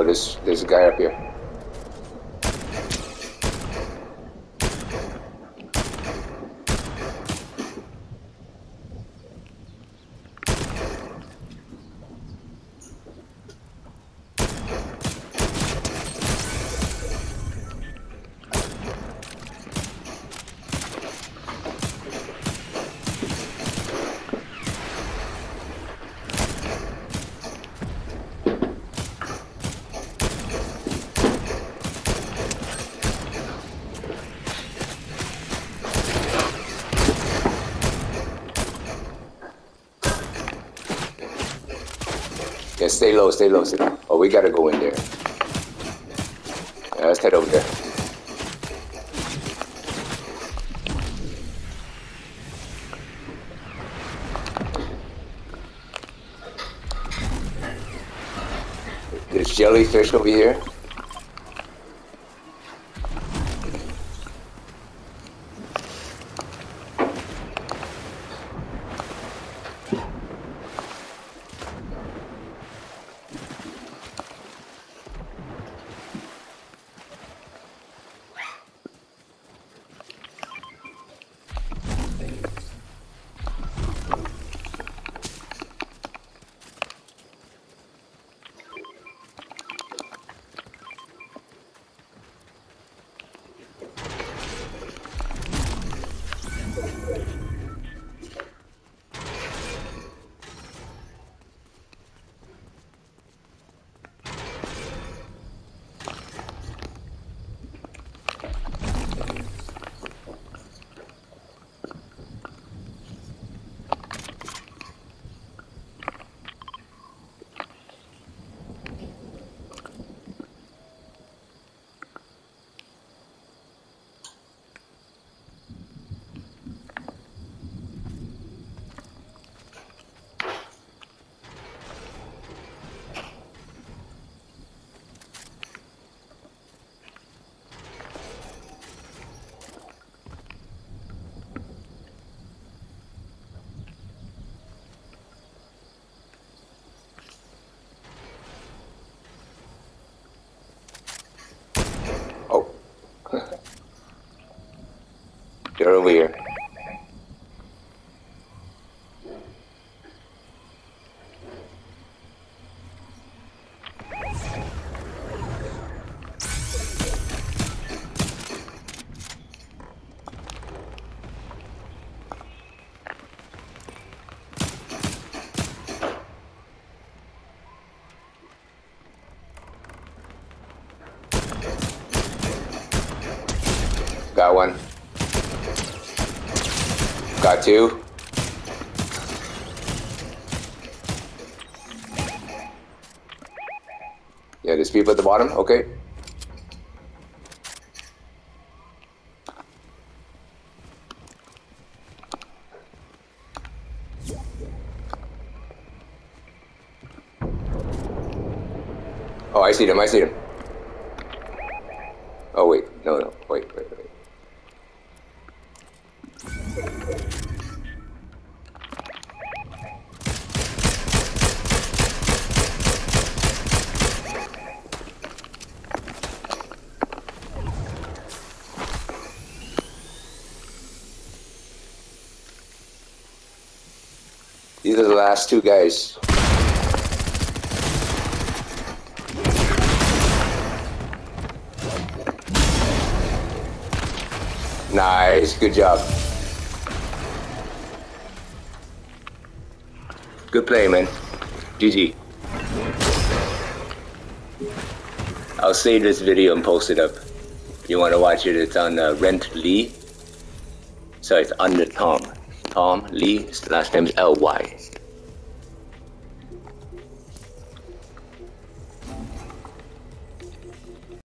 there's a guy up here. Yeah, stay low, stay low, stay low. Oh, we gotta go in there. Yeah, let's head over there. There's jellyfish over here. They're over here. Got one. Got two. Yeah, there's people at the bottom. Okay. Oh, I see them. I see them. Oh, wait. No, no. Wait. These are the last two guys. Nice, good job. Good play, man. GG. I'll save this video and post it up. If you want to watch it, it's on Rent Lee. So it's under Tom. Tom Lee, his last name is L-Y.